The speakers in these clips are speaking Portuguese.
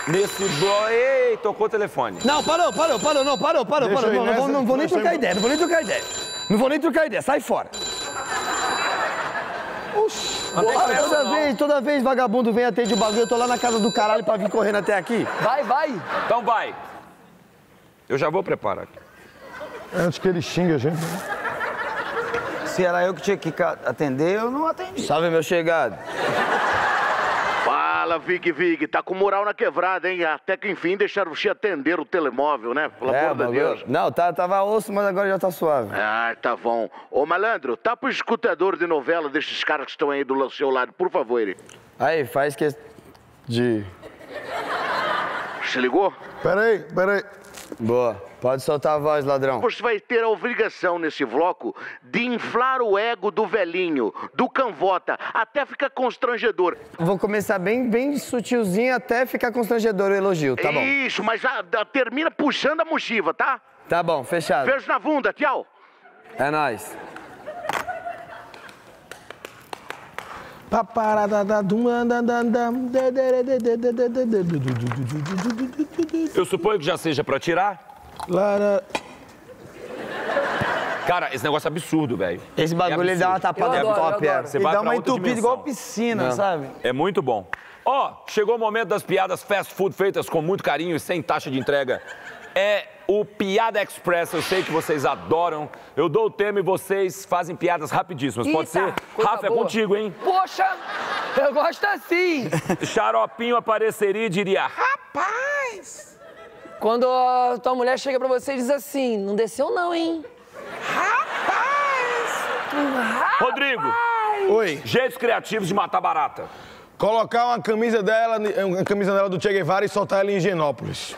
nesse bloco... Ei, tocou o telefone. Não, parou. Não vou nem trocar ideia, Não vou nem trocar ideia, sai fora. Oxi. Toda vez vagabundo vem atender o bagulho, eu tô lá na casa do caralho pra vir correndo até aqui. Vai. Então vai. Eu já vou preparar aqui. Antes que ele xingue a gente. Se era eu que tinha que atender, eu não atendi. Salve, meu chegado. Fala, Vig, tá com moral na quebrada, hein? Até que enfim deixaram você atender o telemóvel, né? Pelo amor de Deus. Não, tava osso, mas agora já tá suave. Ah, tá bom. Ô, malandro, tá pro escutador de novela desses caras que estão aí do seu lado, por favor. Aí, faz que... de... Se ligou? Peraí. Boa. Pode soltar a voz, ladrão. Você vai ter a obrigação nesse bloco de inflar o ego do velhinho, do canvota, até ficar constrangedor. Vou começar bem sutilzinho até ficar constrangedor o elogio, tá bom? Isso, mas termina puxando a mochiva, tá? Tá bom, fechado. Beijo na bunda, tchau. É nóis. Eu suponho que já seja pra tirar. Cara, esse negócio é absurdo, velho. Esse bagulho ele dá uma tapada top, é. Você E vai dá pra uma outra entupida dimensão. igual piscina, sabe? É muito bom. Ó, chegou o momento das piadas fast food feitas com muito carinho e sem taxa de entrega. É o Piada Express, eu sei que vocês adoram. Eu dou o tema e vocês fazem piadas rapidíssimas. Pode ser? Rafa, é contigo, hein? Poxa, eu gosto assim. Xaropinho apareceria e diria, rapaz! Quando a tua mulher chega pra você e diz assim, não desceu não, hein? Rodrigo, Oi. jeitos criativos de matar barata. Colocar uma camisa dela do Che Guevara e soltar ela em Higienópolis.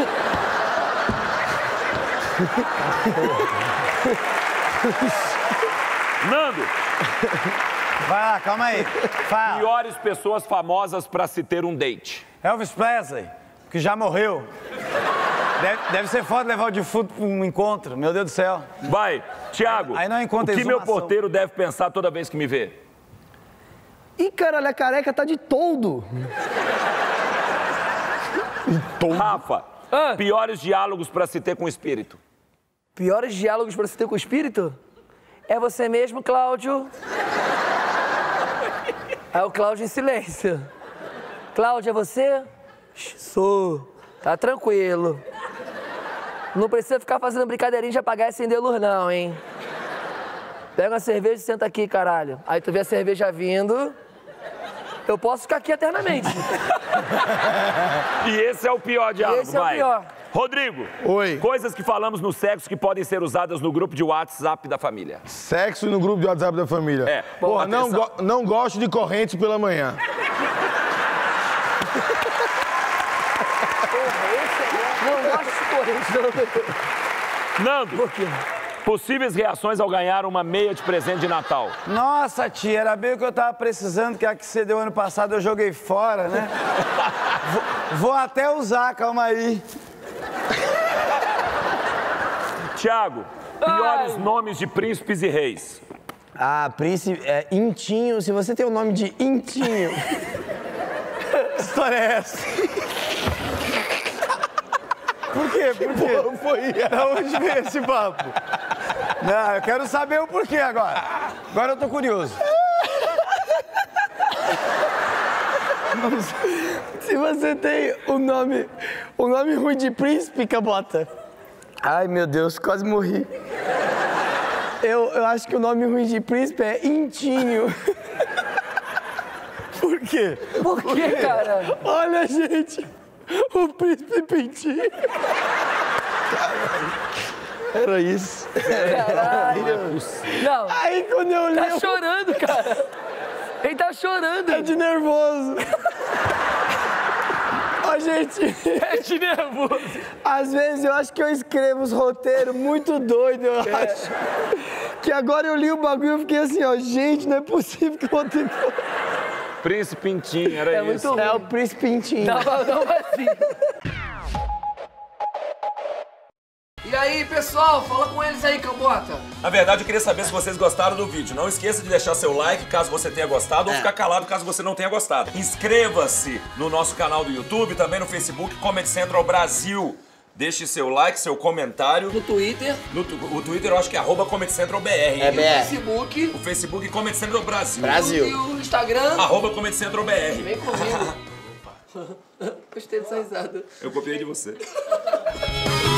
Nando, Vai lá, calma aí. Fala. piores pessoas famosas pra se ter um date. Elvis Presley, que já morreu. Deve ser foda levar o defunto pra um encontro, meu Deus do céu. Vai, Thiago, Aí não o encontra que meu exumação. porteiro deve pensar toda vez que me vê? Ih, caralho, a careca tá de toldo. Rafa, piores diálogos pra se ter com o espírito. Piores diálogos pra você ter com o espírito? É você mesmo, Cláudio? Aí o Cláudio em silêncio. Cláudio, é você? Sou. Tá tranquilo. Não precisa ficar fazendo brincadeirinha de apagar e acender a luz não, hein? Pega uma cerveja e senta aqui, caralho. Aí tu vê a cerveja vindo, eu posso ficar aqui eternamente. E esse é o pior diálogo, Esse é o vai. pior. Rodrigo, Oi. coisas que falamos no sexo que podem ser usadas no grupo de WhatsApp da família. Sexo no grupo de WhatsApp da família. É. Porra, Bom, não gosto de corrente pela manhã. Não gosto de corrente, não. Nando, Por quê? possíveis reações ao ganhar uma meia de presente de Natal. Nossa, tia, era bem o que eu tava precisando, que a que você deu ano passado eu joguei fora, né? Vou até usar, calma aí. Tiago, piores nomes de príncipes e reis. Ah, príncipe, Intinho, se você tem o nome de Intinho. Que história é essa? Por quê? Por quê? Foi. Da onde veio esse papo? Não, eu quero saber o porquê agora. Agora eu tô curioso. Se você tem o nome ruim de príncipe, Cabota. Ai, meu Deus, quase morri. Eu acho que o nome ruim de príncipe é Intinho. Por quê? Por quê, cara? Olha, gente, o príncipe Pintinho. Era isso. Caralho. Não, Aí quando eu li, tá chorando, cara. Ele tá chorando. é de nervoso. Ó, gente, É de nervoso. às vezes eu acho que eu escrevo os roteiros muito doido, eu acho. Que agora eu li o bagulho e fiquei assim, ó, gente, não é possível que eu vou ter que... Príncipe Pintinho, era É isso. muito ruim. É o príncipe Pintinho. Não assim. E aí, pessoal, fala com eles aí, Cambota. Na verdade, eu queria saber se vocês gostaram do vídeo. Não esqueça de deixar seu like caso você tenha gostado ou ficar calado caso você não tenha gostado. Inscreva-se no nosso canal do YouTube, também no Facebook Comedy Central Brasil. Deixe seu like, seu comentário. No Twitter. O Twitter eu acho que é @Comedy Central BR. É No BR. Facebook. O Facebook Comedy Central Brasil. Brasil. E o Instagram. @Comedy Central BR. Vem comigo. Gostei dessa risada. Eu copiei de você.